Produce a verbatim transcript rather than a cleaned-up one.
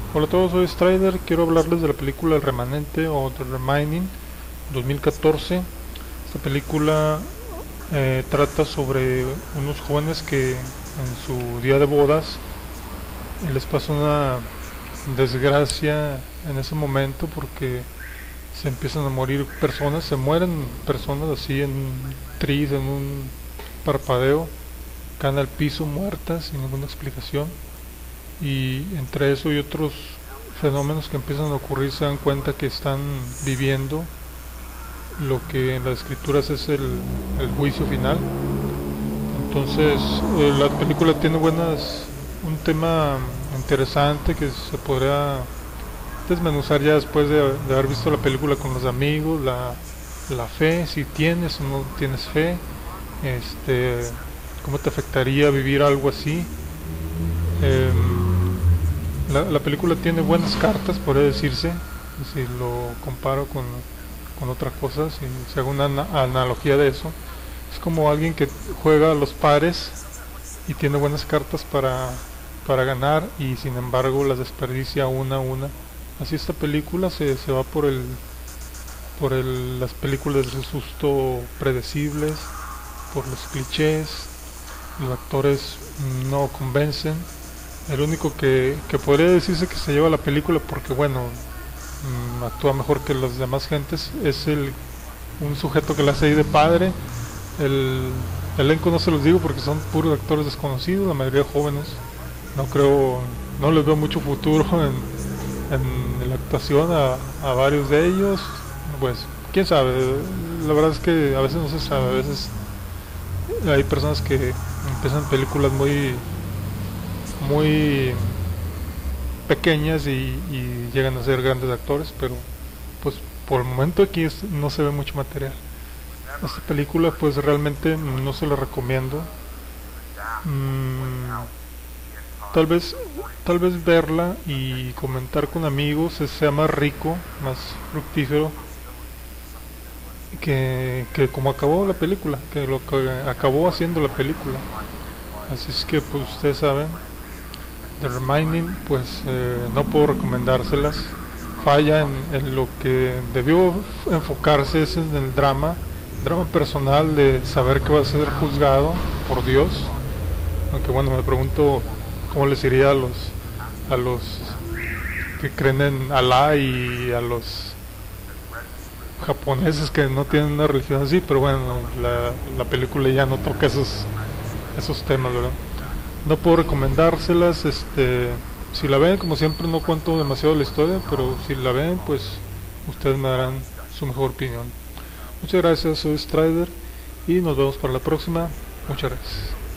Hola a todos, soy Strider. Quiero hablarles de la película El Remanente o The Remaining dos mil catorce. Esta película eh, trata sobre unos jóvenes que en su día de bodas eh, les pasa una desgracia en ese momento porque se empiezan a morir personas, se mueren personas así en un tris, en un parpadeo, caen al piso muertas sin ninguna explicación. Y entre eso y otros fenómenos que empiezan a ocurrir se dan cuenta que están viviendo lo que en las escrituras es el, el juicio final. Entonces eh, la película tiene buenas, un tema interesante que se podría desmenuzar ya después de, de haber visto la película con los amigos, la, la fe, si tienes o no tienes fe, este, cómo te afectaría vivir algo así. Eh, la, la película tiene buenas cartas, podría decirse, si lo comparo con, con otra cosa, si, si hago una ana- analogía de eso. Es como alguien que juega a los pares y tiene buenas cartas para, para ganar y sin embargo las desperdicia una a una. Así esta película se, se va por el por el, las películas de susto predecibles, por los clichés, los actores no convencen. El único que, que podría decirse que se lleva la película porque bueno, mm, actúa mejor que las demás gentes es el un sujeto que la hace ahí de padre. El elenco no se los digo porque son puros actores desconocidos, la mayoría jóvenes. No creo, no les veo mucho futuro en, en la actuación a, a varios de ellos. Pues quién sabe, la verdad es que a veces no se sabe, a veces hay personas que empiezan películas muy muy pequeñas y, y llegan a ser grandes actores, pero pues por el momento aquí es- no se ve mucho material. Esta película pues realmente no se la recomiendo. Mm, tal vez tal vez verla y comentar con amigos es- sea más rico, más fructífero que, que como acabó la película, que lo que acabó haciendo la película. Así es que pues ustedes saben, The Remaining, pues eh, no puedo recomendárselas. Falla en, en lo que debió enfocarse es en el drama, drama personal de saber que va a ser juzgado por Dios. Aunque bueno, me pregunto cómo les iría a los a los que creen en Alá y a los japoneses que no tienen una religión así, pero bueno, la, la película ya no toca esos esos temas, ¿verdad? No puedo recomendárselas, este, si la ven, como siempre no cuento demasiado la historia, pero si la ven, pues ustedes me darán su mejor opinión. Muchas gracias, soy Strider y nos vemos para la próxima. Muchas gracias.